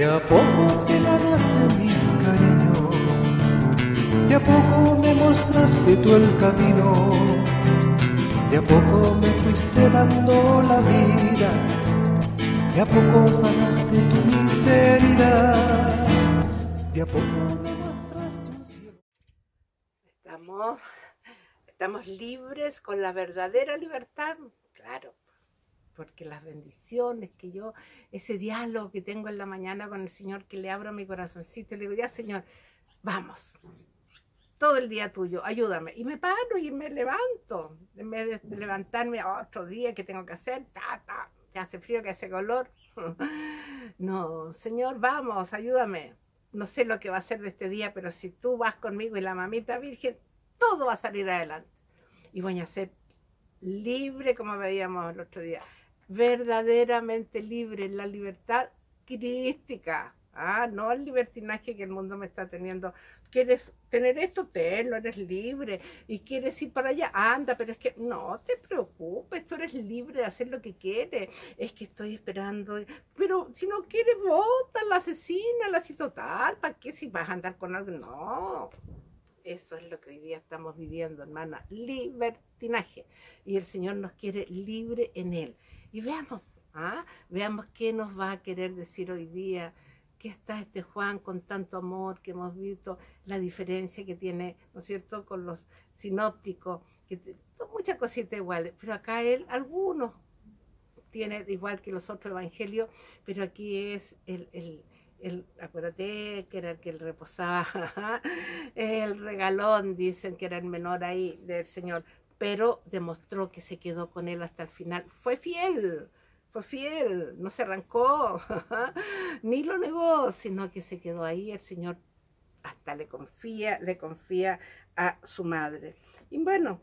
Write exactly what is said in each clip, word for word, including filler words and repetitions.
a poco te ganaste mi cariño, de a poco me mostraste tú el camino, de a poco me fuiste dando la vida, de a poco sanaste tu miseria, de a poco me mostraste un cielo. Estamos, estamos libres con la verdadera libertad, claro. Porque las bendiciones que yo, ese diálogo que tengo en la mañana con el Señor, que le abro mi corazoncito y le digo, ya Señor, vamos, todo el día tuyo, ayúdame. Y me paro y me levanto, en vez de levantarme a otro día que tengo que hacer, ta, ta, que hace frío, que hace calor. No, Señor, vamos, ayúdame. No sé lo que va a ser de este día, pero si tú vas conmigo y la mamita virgen, todo va a salir adelante. Y voy a ser libre, como veíamos el otro día. Verdaderamente libre, la libertad crística, ah, no el libertinaje que el mundo me está teniendo. ¿Quieres tener esto? Tenlo, eres libre. ¿Y quieres ir para allá? Anda, pero es que no te preocupes, tú eres libre de hacer lo que quieres. Es que estoy esperando, pero si no quieres, vota, la asesina, la así total, ¿para qué si vas a andar con algo? No. Eso es lo que hoy día estamos viviendo, hermana, libertinaje. Y el Señor nos quiere libre en Él. Y veamos, ¿ah? veamos qué nos va a querer decir hoy día, que está este Juan con tanto amor, que hemos visto la diferencia que tiene, ¿no es cierto?, con los sinópticos, que son muchas cositas iguales, pero acá él, algunos tiene igual que los otros evangelios, pero aquí es el... el El, acuérdate que era el que él reposaba, el regalón, dicen que era el menor ahí del Señor, pero demostró que se quedó con él hasta el final. Fue fiel, fue fiel, no se arrancó, ni lo negó, sino que se quedó ahí. El Señor hasta le confía, le confía a su madre. Y bueno,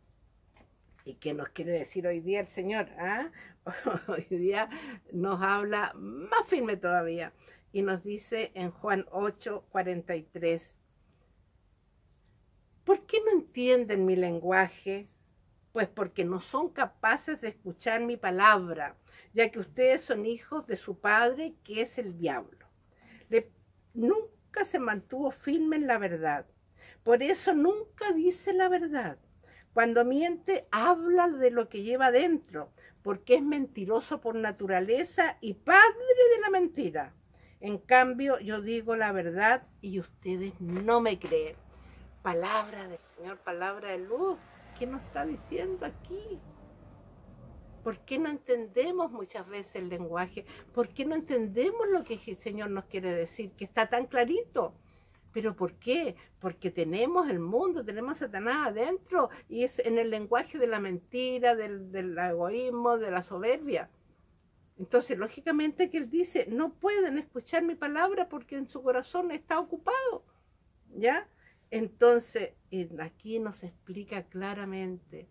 ¿y qué nos quiere decir hoy día el Señor? ¿Ah? Hoy día nos habla más firme todavía. Y nos dice en Juan ocho, cuarenta y tres, ¿por qué no entienden mi lenguaje? Pues porque no son capaces de escuchar mi palabra, ya que ustedes son hijos de su padre, que es el diablo. Le, nunca se mantuvo firme en la verdad. Por eso nunca dice la verdad. Cuando miente, habla de lo que lleva dentro, porque es mentiroso por naturaleza y padre de la mentira. En cambio, yo digo la verdad y ustedes no me creen. Palabra del Señor, palabra de luz. ¿Qué nos está diciendo aquí? ¿Por qué no entendemos muchas veces el lenguaje? ¿Por qué no entendemos lo que el Señor nos quiere decir? Que está tan clarito. ¿Pero por qué? Porque tenemos el mundo, tenemos a Satanás adentro y es en el lenguaje de la mentira, del, del egoísmo, de la soberbia. Entonces, lógicamente que él dice, no pueden escuchar mi palabra porque en su corazón está ocupado, ¿ya? Entonces, aquí nos explica claramente,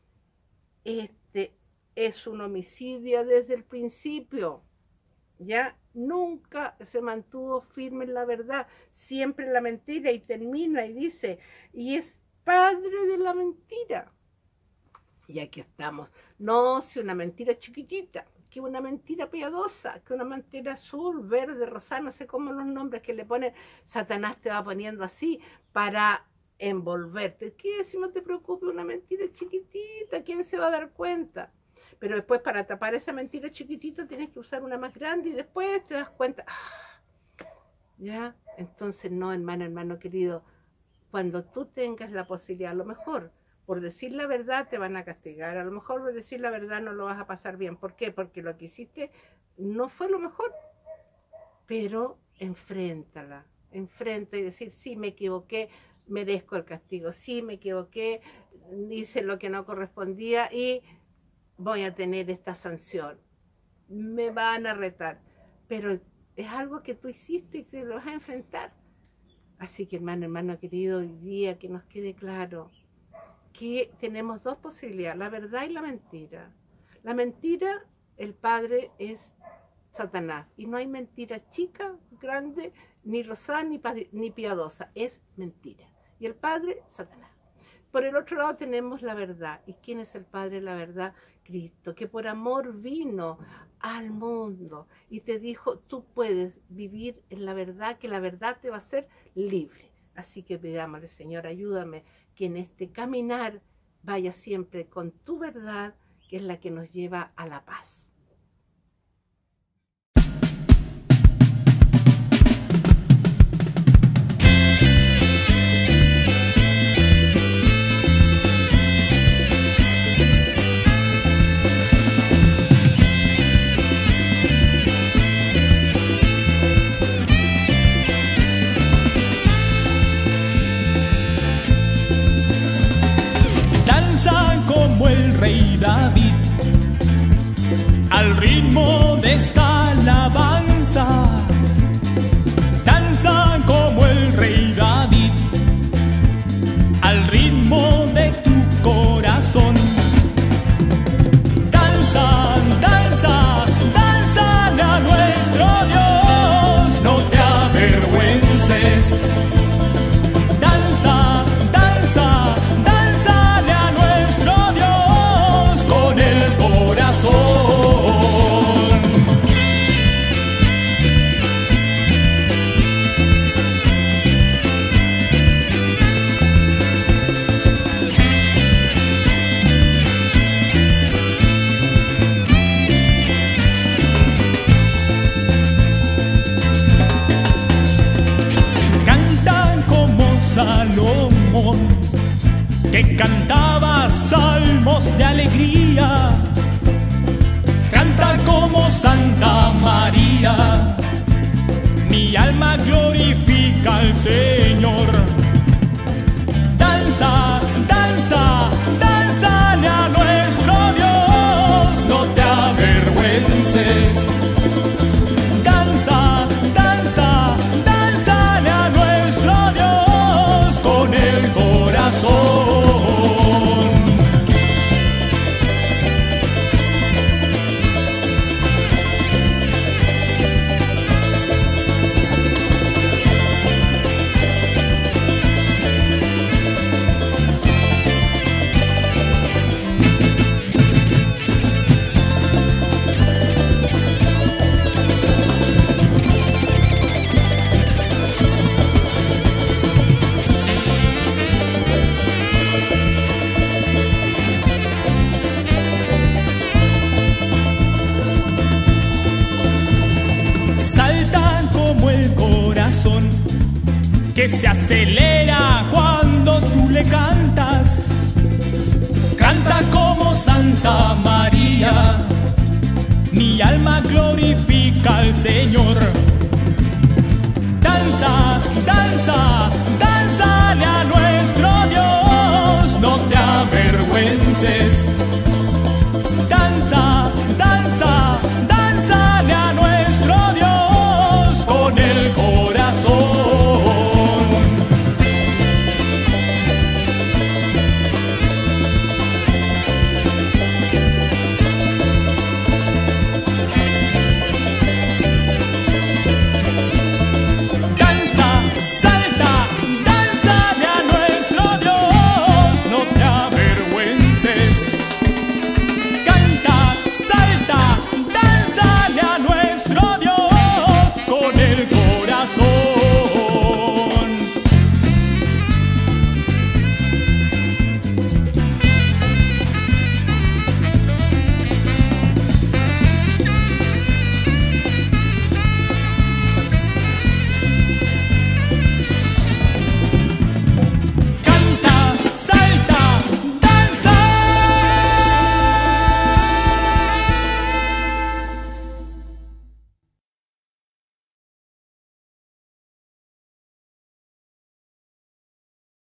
este es un homicidio desde el principio, ¿ya? Nunca se mantuvo firme en la verdad, siempre en la mentira, y termina y dice, y es padre de la mentira. Y aquí estamos, no si una mentira chiquitita, que una mentira piadosa, que una mentira azul, verde, rosada, no sé cómo los nombres que le ponen, Satanás te va poniendo así para envolverte. ¿Qué? Si no te preocupes, una mentira chiquitita, ¿quién se va a dar cuenta? Pero después para tapar esa mentira chiquitita tienes que usar una más grande y después te das cuenta. ¿Ya? Entonces no, hermano, hermano querido, cuando tú tengas la posibilidad, a lo mejor por decir la verdad te van a castigar, a lo mejor por decir la verdad no lo vas a pasar bien. ¿Por qué? Porque lo que hiciste no fue lo mejor, pero enfréntala, enfrenta y decir, sí, me equivoqué, merezco el castigo, sí, me equivoqué, hice lo que no correspondía y voy a tener esta sanción, me van a retar, pero es algo que tú hiciste y te lo vas a enfrentar. Así que hermano, hermano querido, hoy día que nos quede claro que tenemos dos posibilidades, la verdad y la mentira. La mentira, el padre es Satanás, y no hay mentira chica, grande, ni rosada, ni, ni piadosa, es mentira. Y el padre, Satanás. Por el otro lado tenemos la verdad. ¿Y quién es el Padre de la verdad? Cristo, que por amor vino al mundo y te dijo, tú puedes vivir en la verdad, que la verdad te va a hacer libre. Así que pidámosle, Señor, ayúdame que en este caminar vaya siempre con tu verdad, que es la que nos lleva a la paz. Rey David, al ritmo de esta alabanza, danza como el Rey David, al ritmo de tu corazón. Danza, danza, danzale a nuestro Dios, no te avergüences. Danza, danza, danzale a nuestro Dios con el corazón. Canta como Salomón, que cantaba salmos de alegría. Canta como Santa María, mi alma glorifica al Señor. Danza, danza, danzale a nuestro Dios, no te avergüences. Danza, danza, danzale a nuestro Dios con el corazón. Que se acelera cuando tú le cantas. Canta como Santa María, mi alma glorifica al Señor.